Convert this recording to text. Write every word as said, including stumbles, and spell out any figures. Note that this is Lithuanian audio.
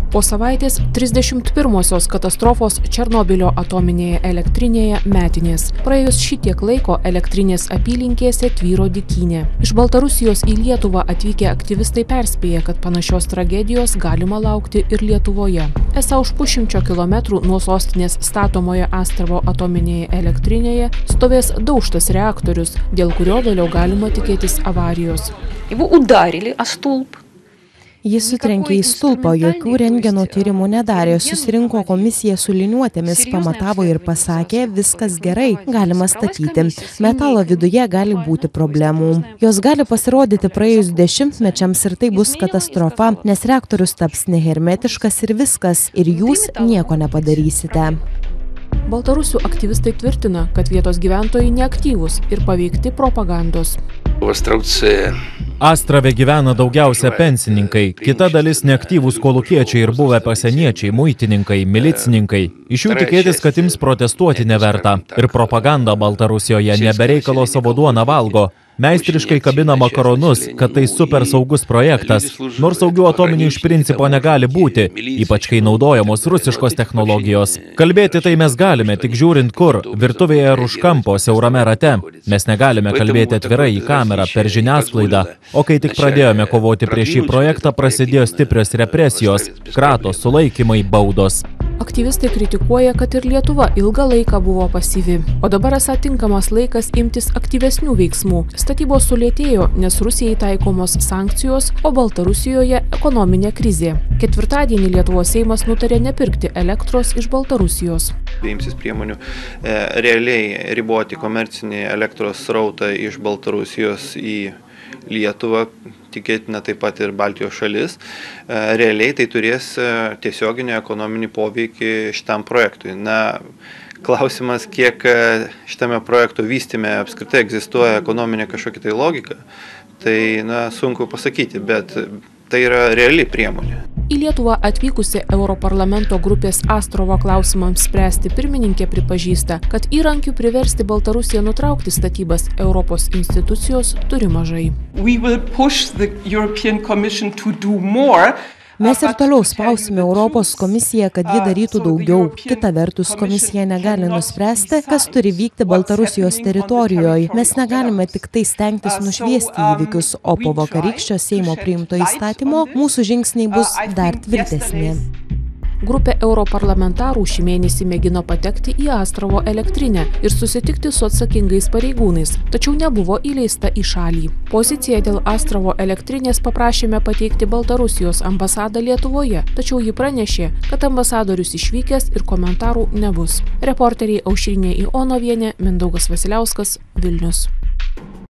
Po savaitės trisdešimt pirmosios katastrofos Černobylio atominėje elektrinėje metinės. Praėjus šitiek laiko elektrinės apylinkėse tvyro dykynė. Iš Baltarusijos į Lietuvą atvykę aktyvistai perspėja, kad panašios tragedijos galima laukti ir Lietuvoje. Esą už pusšimčio kilometrų nuo sostinės statomoje Astravo atominėje elektrinėje stovės daužtas reaktorius, dėl kurio vėliau galima tikėtis avarijos. Его ударили о столб. Jis sutrenkė į stulpą, jokių rentgeno tyrimų nedarė, susirinko komisija su liniuotėmis, pamatavo ir pasakė, viskas gerai, galima statyti. Metalo viduje gali būti problemų. Jos gali pasirodyti praėjus dešimtmečiams ir tai bus katastrofa, nes reaktorius taps nehermetiškas ir viskas, ir jūs nieko nepadarysite. Baltarusių aktyvistai tvirtina, kad vietos gyventojai neaktyvūs ir paveikti propagandos. Astrave gyvena daugiausia pensininkai, kita dalis neaktyvūs kolūkiečiai ir buvę pasieniečiai, muitininkai, milicininkai. Iš jų tikėtis, kad ims protestuoti neverta. Ir propaganda Baltarusijoje nebereikalo savo duoną valgo. Meistriškai kabina makaronus, kad tai super saugus projektas, nors saugių atominių iš principo negali būti, ypač kai naudojamos rusiškos technologijos. Kalbėti tai mes galime, tik žiūrint kur, virtuvėje ar už kampo, siaurame rate. Mes negalime kalbėti atvirai į kamerą, per žiniasklaidą. O kai tik pradėjome kovoti prieš šį projektą, prasidėjo stiprios represijos, kratos, sulaikymai, baudos. Aktyvistai kritikuoja, kad ir Lietuva ilgą laiką buvo pasyvi, o dabar esą tinkamas laikas imtis aktyvesnių veiksmų. Statybos sulėtėjo, nes Rusijai taikomos sankcijos, o Baltarusijoje ekonominė krizė. Ketvirtadienį Lietuvos Seimas nutarė nepirkti elektros iš Baltarusijos. Imsis priemonių e, realiai riboti komercinį elektros srautą iš Baltarusijos į Lietuvą, tikėtina taip pat ir Baltijos šalis. Realiai tai turės tiesioginį ekonominį poveikį šitam projektui. Na, klausimas, kiek šitame projekto vystyme apskritai egzistuoja ekonominė kažkokia tai logika, tai na, sunku pasakyti, bet tai yra reali priemonė. Į Lietuvą atvykusi Europarlamento grupės Astravo klausimams spręsti pirmininkė pripažįsta, kad įrankių priversti Baltarusiją nutraukti statybas Europos institucijos turi mažai. Mes ir toliau spausime Europos komisiją, kad ji darytų daugiau. Kita vertus, komisija negali nuspręsti, kas turi vykti Baltarusijos teritorijoje. Mes negalime tik tai stengtis nušviesti įvykius, o po vakarykščio Seimo priimto įstatymo mūsų žingsniai bus dar tvirtesni. Grupė europarlamentarų šį mėnesį mėgino patekti į Astravo elektrinę ir susitikti su atsakingais pareigūnais, tačiau nebuvo įleista į šalį. Poziciją dėl Astravo elektrinės paprašėme pateikti Baltarusijos ambasadą Lietuvoje, tačiau ji pranešė, kad ambasadorius išvykęs ir komentarų nebus. Reporteriai Aušrinė Ionovienė, Mindaugas Vasiliauskas, Vilnius.